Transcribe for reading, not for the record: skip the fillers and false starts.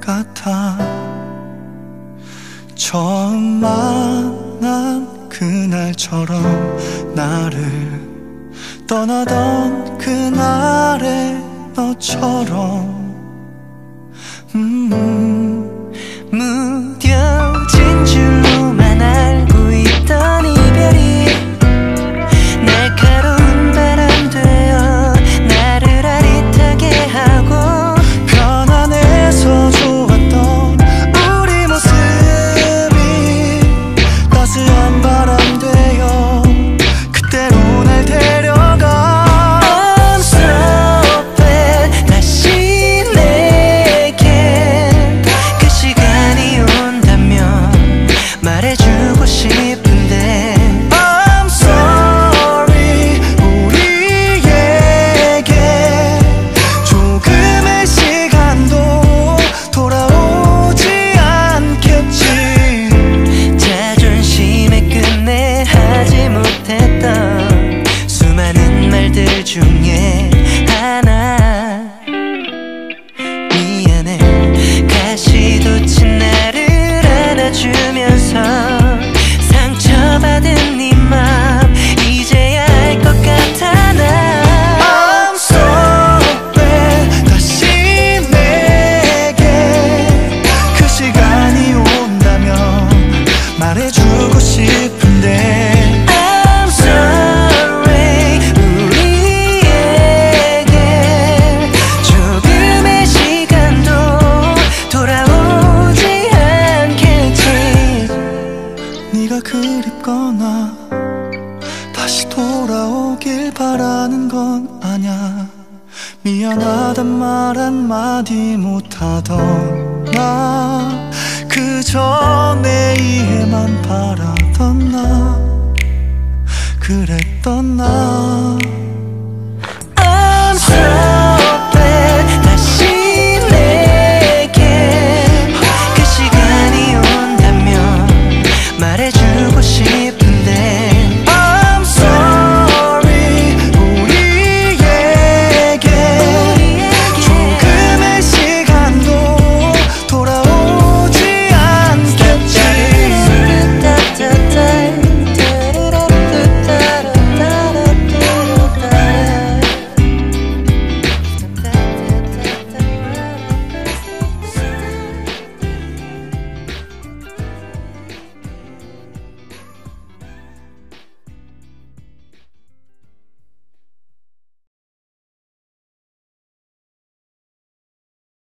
같아. 처음 만난 그날처럼 나를 떠나던 그날의 너처럼 무뎌진 줄로만 알고 있던 이별이 날카로운 바람 되어 나를 아릿하게 하고 편안해서 좋았던 우리 모습이 따스한 바람 되어 그때로 날 데려가. I'm so bad. 다시 내게 그 시간이 온다면 말해주고 싶은데 I'm sorry. 우리에게 조금의 시간도 돌아오지 않겠지. 자존심에 끝내 하지 못했던 수많은 말들 중에 하나. 미안해. 가시돋친 나를 안아주면서 상처받은 네 맘 이제야 알 것 같아. 나 I'm so bad. 다시 내게 그 시간이 온다면 말해주고 싶은데 I'm sorry. 우리에게 조금의 시간도 돌아오지 않겠지. 네가 그립거나 다시 돌아오길 바라는 건 아냐. 미안하단 말 한마디 못하던 나, 그저 내 이해만 바라던 나, 그랬던 나.